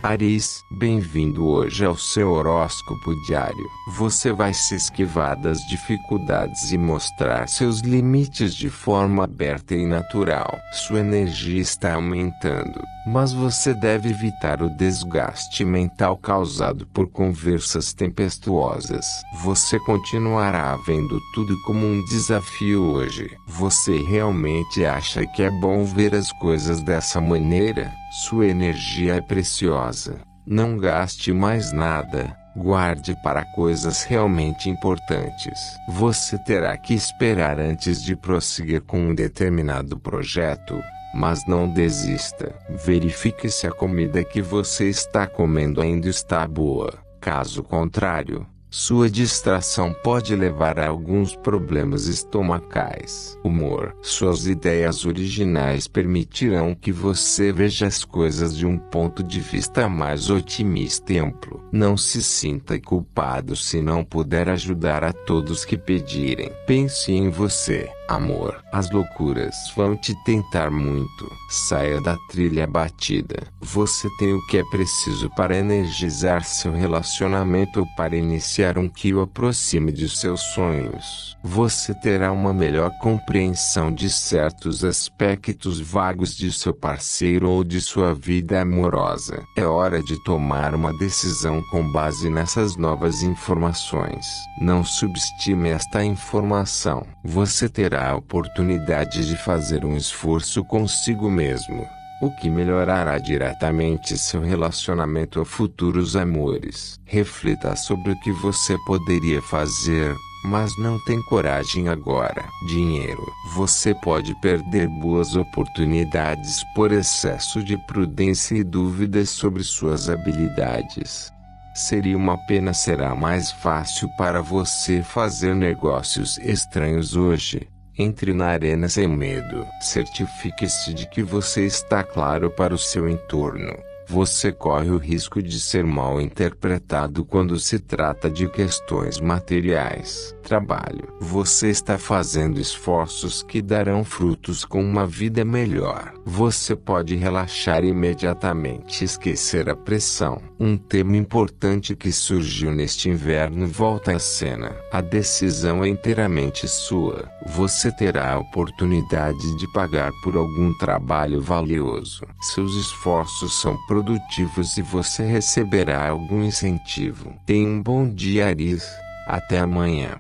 Áries, bem-vindo hoje ao seu horóscopo diário. Você vai se esquivar das dificuldades e mostrar seus limites de forma aberta e natural. Sua energia está aumentando, mas você deve evitar o desgaste mental causado por conversas tempestuosas. Você continuará vendo tudo como um desafio hoje. Você realmente acha que é bom ver as coisas dessa maneira? Sua energia é preciosa. Não gaste mais nada. Guarde para coisas realmente importantes. Você terá que esperar antes de prosseguir com um determinado projeto, mas não desista. Verifique se a comida que você está comendo ainda está boa. Caso contrário, sua distração pode levar a alguns problemas estomacais. Humor. Suas ideias originais permitirão que você veja as coisas de um ponto de vista mais otimista e amplo. Não se sinta culpado se não puder ajudar a todos que pedirem. Pense em você. Amor. As loucuras vão te tentar muito. Saia da trilha batida. Você tem o que é preciso para energizar seu relacionamento ou para iniciar um que o aproxime de seus sonhos. Você terá uma melhor compreensão de certos aspectos vagos de seu parceiro ou de sua vida amorosa. É hora de tomar uma decisão com base nessas novas informações. Não subestime esta informação. Você terá a oportunidade de fazer um esforço consigo mesmo, o que melhorará diretamente seu relacionamento a futuros amores. Reflita sobre o que você poderia fazer, mas não tem coragem agora. Dinheiro. Você pode perder boas oportunidades por excesso de prudência e dúvidas sobre suas habilidades. Seria uma pena. Será mais fácil para você fazer negócios estranhos hoje. Entre na arena sem medo. Certifique-se de que você está claro para o seu entorno. Você corre o risco de ser mal interpretado quando se trata de questões materiais. Trabalho. Você está fazendo esforços que darão frutos com uma vida melhor. Você pode relaxar imediatamente e esquecer a pressão. Um tema importante que surgiu neste inverno volta à cena. A decisão é inteiramente sua. Você terá a oportunidade de pagar por algum trabalho valioso. Seus esforços são produtivos e você receberá algum incentivo. Tenha um bom dia, Áries. Até amanhã.